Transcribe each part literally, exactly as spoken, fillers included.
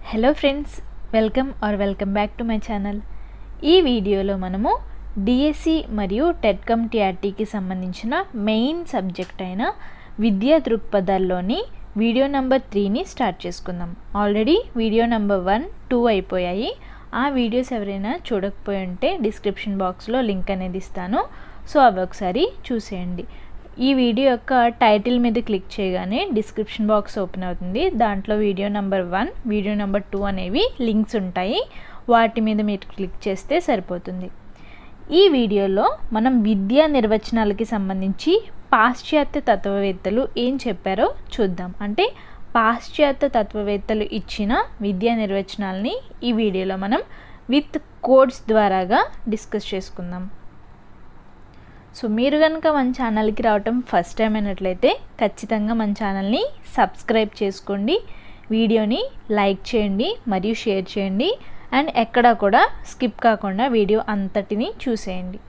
Hello friends, welcome or welcome back to my channel. ఈ వీడియోలో మనము డిఎస్సి మరియు టెట్కమ్టీఆర్టీకి సంబంధించిన మెయిన్ సబ్జెక్ట్ అయిన విద్యా దృక్పథాల్లోని వీడియో నెంబర్ త్రీని స్టార్ట్ చేసుకుందాం. Already video number one two అయిపోయాయి. ఆ వీడియోస్ ఎవరైనా చూడకపోయి ఉంటే డిస్క్రిప్షన్ బాక్స్లో లింక్ అనేది ఇస్తాను, సో అవి ఒకసారి చూసేయండి. ఈ వీడియో యొక్క టైటిల్ మీద క్లిక్ చేయగానే డిస్క్రిప్షన్ బాక్స్ ఓపెన్ అవుతుంది. దాంట్లో video number one video number two అనేవి లింక్స్ ఉంటాయి. వాటి మీద మీరు క్లిక్ చేస్తే సరిపోతుంది. ఈ వీడియోలో మనం విద్యా నిర్వచనాలకి సంబంధించి పాశ్చాత్య తత్వవేత్తలు ఏం చెప్పారో చూద్దాం. అంటే పాశ్చాత్య తత్వవేత్తలు ఇచ్చిన విద్యా నిర్వచనాలని ఈ వీడియోలో మనం విత్ కోడ్స్ ద్వారాగా డిస్కస్ చేసుకుందాం. సో మీరు కనుక మన ఛానల్కి రావటం ఫస్ట్ టైం అయినట్లయితే ఖచ్చితంగా మన ఛానల్ని సబ్స్క్రైబ్ చేసుకోండి, వీడియోని లైక్ చేయండి మరియు షేర్ చేయండి, అండ్ ఎక్కడా కూడా స్కిప్ కాకుండా వీడియో అంతటిని చూసేయండి.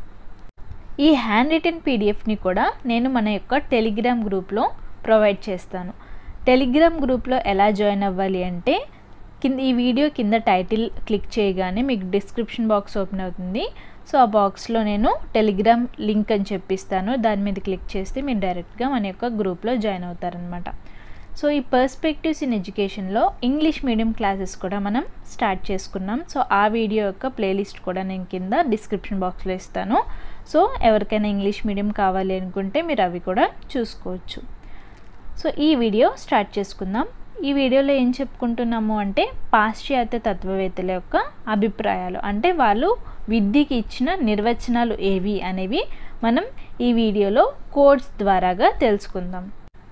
ఈ హ్యాండ్ రిటన్ పీడిఎఫ్ని కూడా నేను మన యొక్క టెలిగ్రామ్ గ్రూప్లో ప్రొవైడ్ చేస్తాను. టెలిగ్రామ్ గ్రూప్లో ఎలా జాయిన్ అవ్వాలి అంటే కింద ఈ వీడియో కింద టైటిల్ క్లిక్ చేయగానే మీకు డిస్క్రిప్షన్ బాక్స్ ఓపెన్ అవుతుంది. సో ఆ బాక్స్లో నేను టెలిగ్రామ్ లింక్ అని చెప్పిస్తాను. దాని మీద క్లిక్ చేస్తే మీరు డైరెక్ట్గా మన యొక్క గ్రూప్లో జాయిన్ అవుతారనమాట. సో ఈ పర్స్పెక్టివ్స్ ఇన్ ఎడ్యుకేషన్లో ఇంగ్లీష్ మీడియం క్లాసెస్ కూడా మనం స్టార్ట్ చేసుకున్నాం. సో ఆ వీడియో యొక్క ప్లేలిస్ట్ కూడా నేను కింద డిస్క్రిప్షన్ బాక్స్లో ఇస్తాను. సో ఎవరికైనా ఇంగ్లీష్ మీడియం కావాలి అనుకుంటే మీరు అవి కూడా చూసుకోవచ్చు. సో ఈ వీడియో స్టార్ట్ చేసుకుందాం. ఈ వీడియోలో ఏం చెప్పుకుంటున్నాము అంటే పాశ్చాత్య తత్వవేత్తల యొక్క అభిప్రాయాలు, అంటే వాళ్ళు విద్యకి ఇచ్చిన నిర్వచనాలు ఏవి అనేవి మనం ఈ వీడియోలో కోడ్స్ ద్వారాగా తెలుసుకుందాం.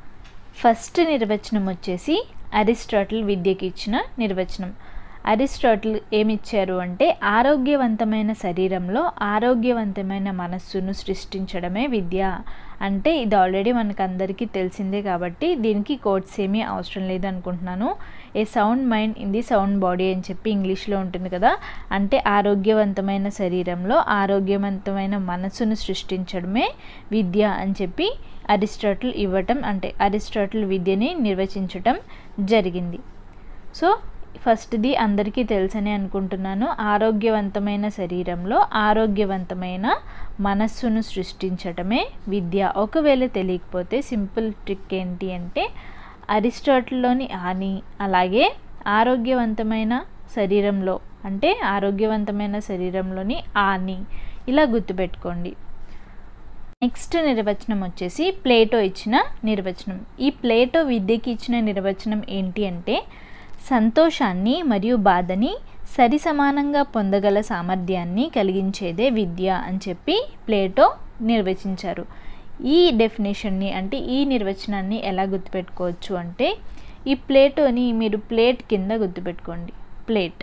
ఫస్ట్ నిర్వచనం వచ్చేసి అరిస్టాటిల్ విద్యకి ఇచ్చిన నిర్వచనం. అరిస్టాటిల్ ఏమిచ్చారు అంటే ఆరోగ్యవంతమైన శరీరంలో ఆరోగ్యవంతమైన మనస్సును సృష్టించడమే విద్య. అంటే ఇది ఆల్రెడీ మనకు అందరికీ తెలిసిందే కాబట్టి దీనికి కోడ్స్ ఏమీ అవసరం లేదు అనుకుంటున్నాను. A sound mind in the sound body అని చెప్పి ఇంగ్లీష్లో ఉంటుంది కదా. అంటే ఆరోగ్యవంతమైన శరీరంలో ఆరోగ్యవంతమైన మనస్సును సృష్టించడమే విద్య అని చెప్పి అరిస్టాటిల్ ఇవ్వటం, అంటే అరిస్టాటిల్ విద్యని నిర్వచించటం జరిగింది. సో ఫస్ట్ది అందరికీ తెలుసని అనుకుంటున్నాను. ఆరోగ్యవంతమైన శరీరంలో ఆరోగ్యవంతమైన మనస్సును సృష్టించటమే విద్య. ఒకవేళ తెలియకపోతే సింపుల్ ట్రిక్ ఏంటి అంటే అరిస్టాటిల్లోని ఆని, అలాగే ఆరోగ్యవంతమైన శరీరంలో అంటే ఆరోగ్యవంతమైన శరీరంలోని ఆని ఇలా గుర్తుపెట్టుకోండి. నెక్స్ట్ నిర్వచనం వచ్చేసి ప్లేటో ఇచ్చిన నిర్వచనం. ఈ ప్లేటో విద్యకి ఇచ్చిన నిర్వచనం ఏంటి అంటే సంతోషాన్ని మరియు బాధని సరి సమానంగా పొందగల సామర్థ్యాన్ని కలిగించేదే విద్య అని చెప్పి ప్లేటో నిర్వచించారు. ఈ డెఫినేషన్ని అంటే ఈ నిర్వచనాన్ని ఎలా గుర్తుపెట్టుకోవచ్చు అంటే ఈ ప్లేటోని మీరు ప్లేట్ కింద గుర్తుపెట్టుకోండి. ప్లేట్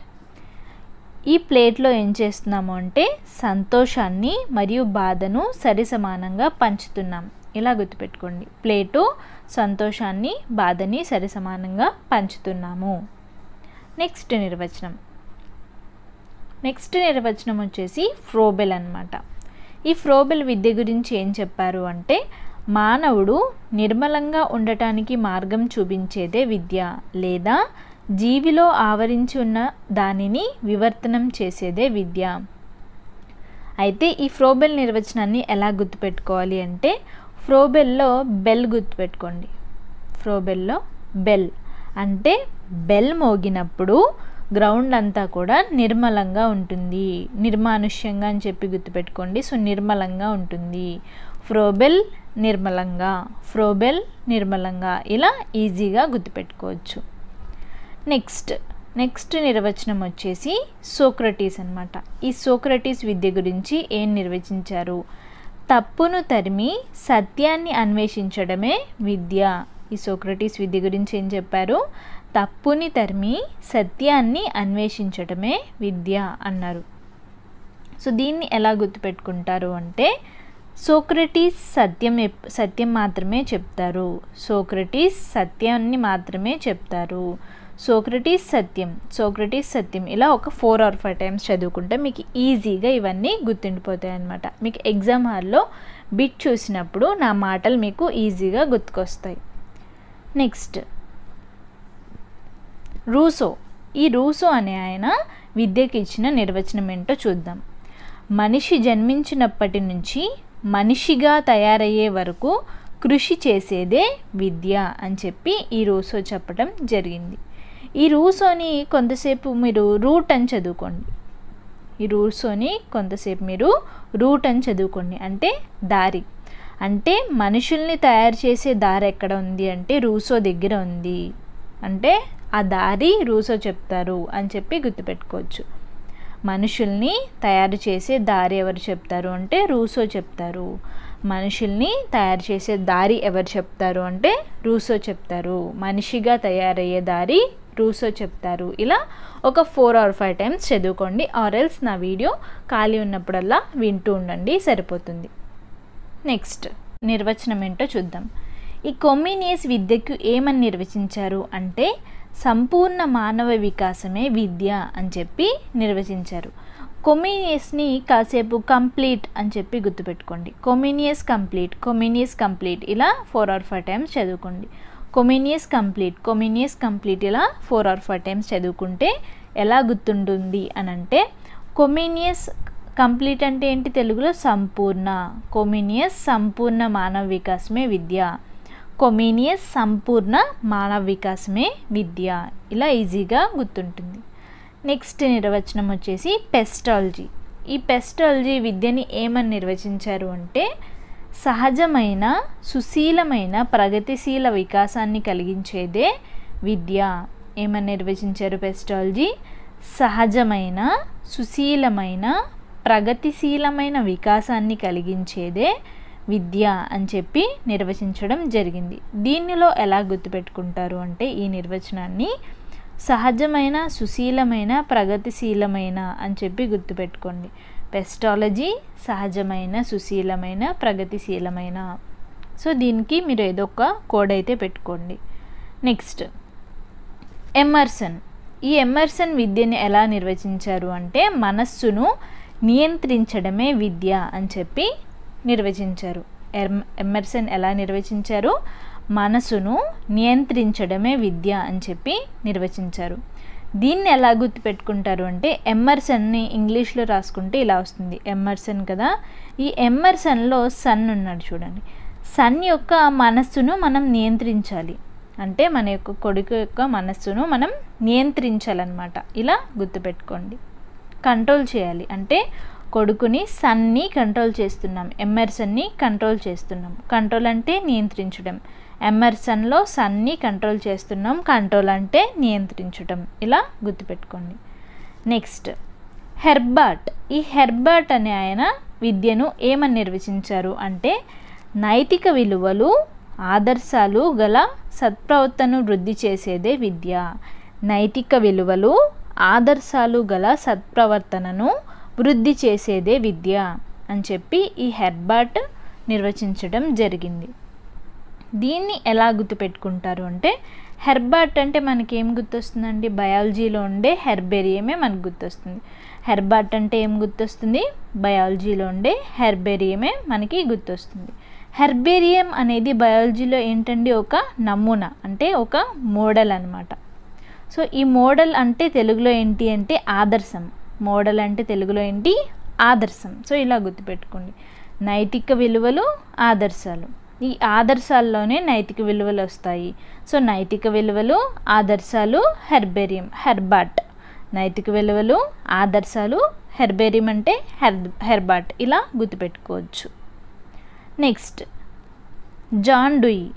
ఈ ప్లేట్లో ఏం చేస్తున్నాము అంటే సంతోషాన్ని మరియు బాధను సరి సమానంగా పంచుతున్నాం. ఇలా గుర్తుపెట్టుకోండి. ప్లేటు సంతోషాన్ని బాధని సరి సమానంగా పంచుతున్నాము. నెక్స్ట్ నిర్వచనం నెక్స్ట్ నిర్వచనం వచ్చేసి ఫ్రోబెల్ అన్నమాట. ఈ ఫ్రోబెల్ విద్య గురించి ఏం చెప్పారు అంటే మానవుడు నిర్మలంగా ఉండటానికి మార్గం చూపించేదే విద్య, లేదా జీవిలో ఆవరించి ఉన్న దానిని వివర్తనం చేసేదే విద్య. అయితే ఈ ఫ్రోబెల్ నిర్వచనాన్ని ఎలా గుర్తుపెట్టుకోవాలి అంటే ఫ్రోబెల్లో బెల్ గుర్తుపెట్టుకోండి. ఫ్రోబెల్లో బెల్ అంటే బెల్ మోగినప్పుడు గ్రౌండ్ అంతా కూడా నిర్మలంగా ఉంటుంది, నిర్మానుష్యంగా అని చెప్పి గుర్తుపెట్టుకోండి. సో నిర్మలంగా ఉంటుంది. ఫ్రోబెల్ నిర్మలంగా, ఫ్రోబెల్ నిర్మలంగా ఇలా ఈజీగా గుర్తుపెట్టుకోవచ్చు. నెక్స్ట్ నెక్స్ట్ నిర్వచనం వచ్చేసి సోక్రటీస్ అన్నమాట. ఈ సోక్రటీస్ విద్య గురించి ఏం నిర్వచించారు? తప్పును తరిమి సత్యాన్ని అన్వేషించడమే విద్య. ఈ సోక్రటీస్ విద్య గురించి ఏం చెప్పారు? తప్పుని తరిమి సత్యాన్ని అన్వేషించడమే విద్య అన్నారు. సో దీన్ని ఎలా గుర్తుపెట్టుకుంటారు అంటే సోక్రటీస్ సత్యం సత్యం మాత్రమే చెప్తారు. సోక్రటీస్ సత్యాన్ని మాత్రమే చెప్తారు. సోక్రటీస్ సత్యం సోక్రటీస్ సత్యం ఇలా ఒక ఫోర్ ఆర్ ఫైవ్ టైమ్స్ చదువుకుంటే మీకు ఈజీగా ఇవన్నీ గుర్తుండిపోతాయి అన్నమాట. మీకు ఎగ్జామ్ హాల్లో బిట్ చూసినప్పుడు నా మాటలు మీకు ఈజీగా గుర్తుకొస్తాయి. Next Rousseau. ఈ రూసో అనే ఆయన విద్యకి ఇచ్చిన నిర్వచనం ఏంటో చూద్దాం. మనిషి జన్మించినప్పటి నుంచి మనిషిగా తయారయ్యే వరకు కృషి చేసేదే విద్య అని చెప్పి ఈ రూసో చెప్పడం జరిగింది. ఈ రూసోని కొంతసేపు మీరు రూట్ అని చదువుకోండి. ఈ రూసోని కొంతసేపు మీరు రూట్ అని చదువుకోండి, అంటే దారి. అంటే మనుషుల్ని తయారు చేసే దారి ఎక్కడ ఉంది అంటే రూసో దగ్గర ఉంది. అంటే ఆ దారి రూసో చెప్తారు అని చెప్పి గుర్తుపెట్టుకోవచ్చు. మనుషుల్ని తయారు చేసే దారి ఎవరు చెప్తారు అంటే రూసో చెప్తారు. మనుషుల్ని తయారు చేసే దారి ఎవరు చెప్తారు అంటే రూసో చెప్తారు. మనిషిగా తయారయ్యే దారి రూసో చెప్తారు. ఇలా ఒక ఫోర్ ఆర్ ఫైవ్ టైమ్స్ చదువుకోండి. ఆర్ ఎల్స్ నా వీడియో ఖాళీ ఉన్నప్పుడల్లా వింటూ ఉండండి, సరిపోతుంది. నెక్స్ట్ నిర్వచనం ఏంటో చూద్దాం. ఈ కొమీనియస్ విద్యకు ఏమని నిర్వచించారు అంటే సంపూర్ణ మానవ వికాసమే విద్య అని చెప్పి నిర్వచించారు. కొమీనియస్ని కాసేపు కంప్లీట్ అని చెప్పి గుర్తుపెట్టుకోండి. కొమీనియస్ కంప్లీట్, కొమీనియస్ కంప్లీట్ ఇలా ఫోర్ ఆర్ ఫైవ్ టైమ్స్ చదువుకోండి. కొమీనియస్ కంప్లీట్, కొమీనియస్ కంప్లీట్ ఇలా ఫోర్ ఆర్ ఫైవ్ టైమ్స్ చదువుకుంటే ఎలా గుర్తుంటుంది అని అంటే కొమీనియస్ కంప్లీట్ అంటే ఏంటి తెలుగులో సంపూర్ణ. కొమీనియస్ సంపూర్ణ మానవ వికాసమే విద్య. కొమీనియస్ సంపూర్ణ మానవ వికాసమే విద్య. ఇలా ఈజీగా గుర్తుంటుంది. నెక్స్ట్ నిర్వచనం వచ్చేసి పెస్టాలజీ. ఈ పెస్టాలజీ విద్యని ఏమని నిర్వచించారు అంటే సహజమైన సుశీలమైన ప్రగతిశీల వికాసాన్ని కలిగించేదే విద్య. ఏమని నిర్వచించారు పెస్టాలజీ? సహజమైన సుశీలమైన ప్రగతిశీలమైన వికాసాన్ని కలిగించేదే విద్య అని చెప్పి నిర్వచించడం జరిగింది. దీనిలో ఎలా గుర్తుపెట్టుకుంటారు అంటే ఈ నిర్వచనాన్ని సహజమైన సుశీలమైన ప్రగతిశీలమైన అని చెప్పి గుర్తుపెట్టుకోండి. పెస్టాలజీ సహజమైన సుశీలమైన ప్రగతిశీలమైన. సో దీనికి మీరు ఏదో ఒక కోడ్ అయితే పెట్టుకోండి. Next Emerson. ఈ ఎమర్సన్ విద్యని ఎలా నిర్వచించారు అంటే మనస్సును నియంత్రించడమే విద్య అని చెప్పి నిర్వచించారు. ఎమ్ ఎమర్సన్ ఎలా నిర్వచించారు? మనసును నియంత్రించడమే విద్య అని చెప్పి నిర్వచించారు. దీన్ని ఎలా గుర్తుపెట్టుకుంటారు అంటే ఎమర్సన్ని ఇంగ్లీష్లో రాసుకుంటే ఇలా వస్తుంది, ఎమర్సన్ కదా. ఈ ఎమర్సన్లో సన్ ఉన్నాడు చూడండి. సన్ యొక్క మనస్సును మనం నియంత్రించాలి అంటే మన యొక్క కొడుకు యొక్క మనస్సును మనం నియంత్రించాలన్నమాట. ఇలా గుర్తుపెట్టుకోండి. కంట్రోల్ చేయాలి అంటే కొడుకుని సన్ని కంట్రోల్ చేస్తున్నాం, ఎమర్సన్ని కంట్రోల్ చేస్తున్నాం. కంట్రోల్ అంటే నియంత్రించడం. ఎమర్సన్లో సన్ని కంట్రోల్ చేస్తున్నాం, కంట్రోల్ అంటే నియంత్రించడం. ఇలా గుర్తుపెట్టుకోండి. Next Herbert. ఈ హెర్బర్ట్ అనే ఆయన విద్యను ఏమని నిర్వచించారు అంటే నైతిక విలువలు ఆదర్శాలు గల సత్ప్రవర్తనను వృద్ధి చేసేదే విద్య. నైతిక విలువలు ఆదర్శాలు గల సత్ప్రవర్తనను వృద్ధి చేసేదే విద్య అని చెప్పి ఈ హెర్బర్ట్ నిర్వచించడం జరిగింది. దీన్ని ఎలా గుర్తుపెట్టుకుంటారు అంటే హెర్బర్ట్ అంటే మనకి ఏం గుర్తొస్తుందండి? బయాలజీలో ఉండే హెర్బేరియమే మనకు గుర్తొస్తుంది. హెర్బర్ట్ అంటే ఏం గుర్తొస్తుంది? బయాలజీలో ఉండే హెర్బేరియమే మనకి గుర్తొస్తుంది. హెర్బేరియం అనేది బయాలజీలో ఏంటండి? ఒక నమూనా అంటే ఒక మోడల్ అన్నమాట. సో ఈ మోడల్ అంటే తెలుగులో ఏంటి అంటే ఆదర్శం. మోడల్ అంటే తెలుగులో ఏంటి? ఆదర్శం. సో ఇలా గుర్తుపెట్టుకోండి. నైతిక విలువలు ఆదర్శాలు, ఈ ఆదర్శాల్లోనే నైతిక విలువలు వస్తాయి. సో నైతిక విలువలు ఆదర్శాలు హెర్బేరియం, హెర్బర్ట్. నైతిక విలువలు ఆదర్శాలు హెర్బేరియం అంటే హెర్ హెర్బర్ట్. ఇలా గుర్తుపెట్టుకోవచ్చు. Next John Dewey.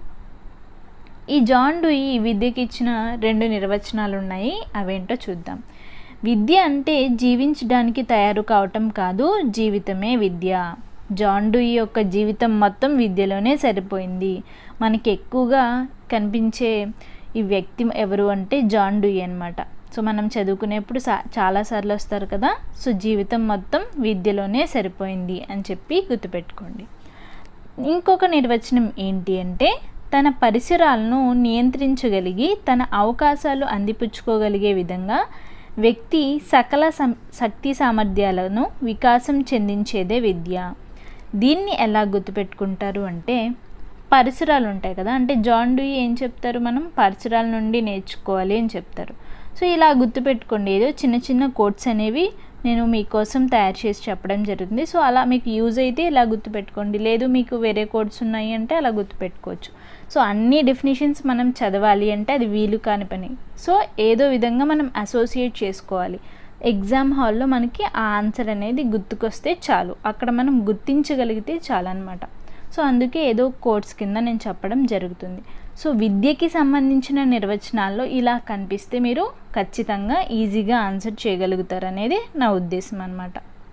ఈ జాన్ డూయి ఈ విద్యకి ఇచ్చిన రెండు నిర్వచనాలు ఉన్నాయి, అవేంటో చూద్దాం. విద్య అంటే జీవించడానికి తయారు కావటం కాదు, జీవితమే విద్య. జాన్ డూయి యొక్క జీవితం మొత్తం విద్యలోనే సరిపోయింది. మనకి ఎక్కువగా కనిపించే ఈ వ్యక్తి ఎవరు అంటే జాన్ డూయి అన్నమాట. సో మనం చదువుకునేప్పుడు సా చాలాసార్లు వస్తారు కదా. సో జీవితం మొత్తం విద్యలోనే సరిపోయింది అని చెప్పి గుర్తుపెట్టుకోండి. ఇంకొక నిర్వచనం ఏంటి అంటే తన పరిసరాలను నియంత్రించగలిగి తన అవకాశాలు అందిపుచ్చుకోగలిగే విధంగా వ్యక్తి సకల శక్తి సామర్థ్యాలను వికాసం చెందించేదే విద్య. దీన్ని ఎలా గుర్తుపెట్టుకుంటారు అంటే పరిసరాలు ఉంటాయి కదా. అంటే జాన్ డూయి ఏం చెప్తారు? మనం పరిసరాల నుండి నేర్చుకోవాలి అని చెప్తారు. సో ఇలా గుర్తుపెట్టుకోండి. ఏదో చిన్న చిన్న కోట్స్ అనేవి నేను మీకోసం తయారు చేసి చెప్పడం జరుగుతుంది. సో అలా మీకు యూజ్ అయితే ఇలా గుర్తుపెట్టుకోండి, లేదు మీకు వేరే కోడ్స్ ఉన్నాయి అంటే అలా గుర్తుపెట్టుకోవచ్చు. సో అన్ని డెఫినేషన్స్ మనం చదవాలి అంటే అది వీలు కాని పని. సో ఏదో విధంగా మనం అసోసియేట్ చేసుకోవాలి. ఎగ్జామ్ హాల్లో మనకి ఆ ఆన్సర్ అనేది గుర్తుకొస్తే చాలు, అక్కడ మనం గుర్తించగలిగితే చాలు అనమాట. సో అందుకే ఏదో కోడ్స్ కింద నేను చెప్పడం జరుగుతుంది. సో విద్యకి సంబంధించిన నిర్వచనాల్లో ఇలా కనిపిస్తే మీరు ఖచ్చితంగా ఈజీగా ఆన్సర్ చేయగలుగుతారు అనేది నా ఉద్దేశం అన్నమాట.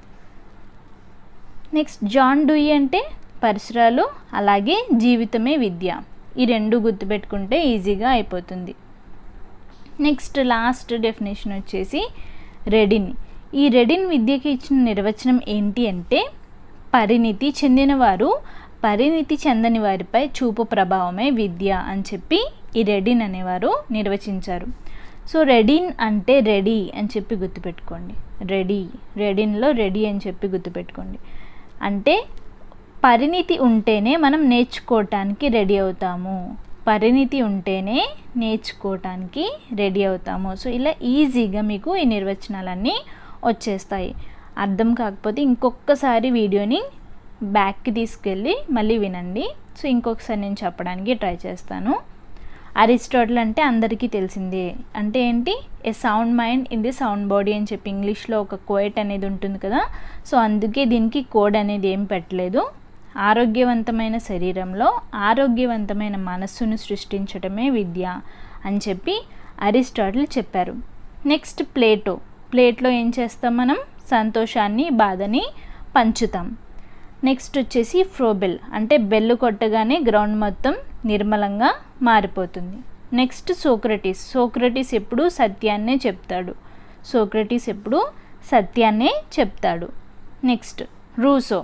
నెక్స్ట్ జాన్ డూయి అంటే పరిసరాలు, అలాగే జీవితమే విద్య. ఈ రెండు గుర్తుపెట్టుకుంటే ఈజీగా అయిపోతుంది. నెక్స్ట్ లాస్ట్ డెఫినేషన్ వచ్చేసి రెడిన్. ఈ రెడిన్ విద్యకి ఇచ్చిన నిర్వచనం ఏంటి అంటే పరిణితి చెందినవారు పరిణితి చెందని వారిపై చూపు ప్రభావమే విద్య అని చెప్పి ఈ రెడిన్ అనేవారు నిర్వచించారు. సో రెడిన్ అంటే రెడీ అని చెప్పి గుర్తుపెట్టుకోండి. రెడీ, రెడిన్లో రెడీ అని చెప్పి గుర్తుపెట్టుకోండి. అంటే పరిణితి ఉంటేనే మనం నేర్చుకోవటానికి రెడీ అవుతాము, పరిణితి ఉంటేనే నేర్చుకోవటానికి రెడీ అవుతాము. సో ఇలా ఈజీగా మీకు ఈ నిర్వచనాలన్నీ వచ్చేస్తాయి. అర్థం కాకపోతే ఇంకొకసారి వీడియోని బ్యాక్కి తీసుకెళ్ళి మళ్ళీ వినండి. సో ఇంకొకసారి నేను చెప్పడానికి ట్రై చేస్తాను. అరిస్టాటిల్ అంటే అందరికీ తెలిసిందే. అంటే ఏంటి, a sound mind in the sound body అని చెప్పి ఇంగ్లీష్లో ఒక కోయట్ అనేది ఉంటుంది కదా. సో అందుకే దీనికి కోడ్ అనేది ఏం పెట్టలేదు. ఆరోగ్యవంతమైన శరీరంలో ఆరోగ్యవంతమైన మనస్సును సృష్టించడమే విద్య అని చెప్పి అరిస్టాటిల్ చెప్పారు. Next Plato. ప్లేట్లో ఏం చేస్తాం మనం, సంతోషాన్ని బాధని పంచుతాం. నెక్స్ట్ వచ్చేసి ఫ్రోబెల్ అంటే బెల్లు కొట్టగానే గ్రౌండ్ మొత్తం నిర్మలంగా మారిపోతుంది. Next Socrates. సోక్రటీస్ ఎప్పుడు సత్యాన్నే చెప్తాడు. సోక్రటీస్ ఎప్పుడు సత్యాన్నే చెప్తాడు. Next Rousseau.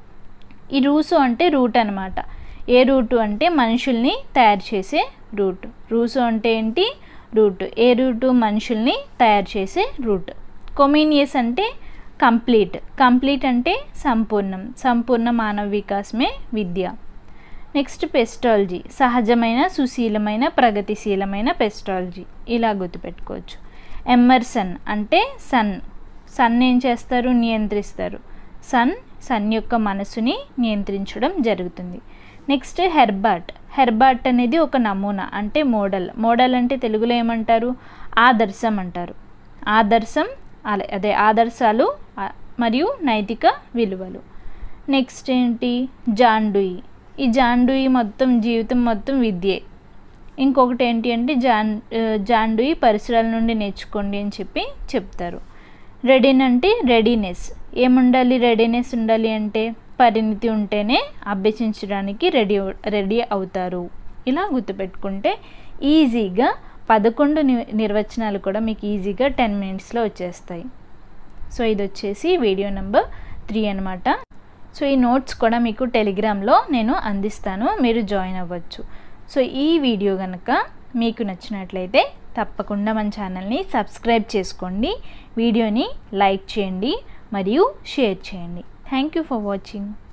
ఈ రూసో అంటే రూట్ అనమాట. ఏ రూటు అంటే మనుషుల్ని తయారు చేసే రూట్. రూసో అంటే ఏంటి, రూట్. ఏ రూటు, మనుషుల్ని తయారు చేసే రూట్. కొమీనియస్ అంటే కంప్లీట్. కంప్లీట్ అంటే సంపూర్ణం. సంపూర్ణ మానవ వికాసమే విద్య. నెక్స్ట్ పెస్టాలజీ. సహజమైన, సుశీలమైన, ప్రగతిశీలమైన పెస్టాలజీ. ఇలా గుర్తుపెట్టుకోవచ్చు. ఎమ్మర్సన్ అంటే సన్. సన్ ఏం చేస్తారు, నియంత్రిస్తారు. సన్ సన్ యొక్క మనసుని నియంత్రించడం జరుగుతుంది. Next Herbert. హెర్బర్ట్ అనేది ఒక నమూనా అంటే మోడల్. మోడల్ అంటే తెలుగులో ఏమంటారు, ఆదర్శం అంటారు. ఆదర్శం అదే ఆదర్శాలు మరియు నైతిక విలువలు. నెక్స్ట్ ఏంటి, జాన్ డూయి. ఈ జాన్ డూయి మొత్తం జీవితం మొత్తం విద్యే. ఇంకొకటి ఏంటి అంటే జాన్ జాన్ డూయి పరిసరాల నుండి నేర్చుకోండి అని చెప్పి చెప్తారు. రెడీన్ అంటే రెడీనెస్. ఏముండాలి, రెడీనెస్ ఉండాలి అంటే పరిణితి ఉంటేనే అభ్యసించడానికి రెడీ రెడీ అవుతారు. ఇలా గుర్తుపెట్టుకుంటే ఈజీగా పదకొండు నిర్వచనాలు కూడా మీకు ఈజీగా టెన్ మినిట్స్లో వచ్చేస్తాయి. సో ఇది వచ్చేసి వీడియో నెంబర్ త్రీ అనమాట. సో ఈ నోట్స్ కూడా మీకు టెలిగ్రామ్లో నేను అందిస్తాను, మీరు జాయిన్ అవ్వచ్చు. సో ఈ వీడియో కనుక మీకు నచ్చినట్లయితే తప్పకుండా మన ఛానల్ని సబ్స్క్రైబ్ చేసుకోండి, వీడియోని లైక్ చేయండి మరియు షేర్ చేయండి. Thank you for watching.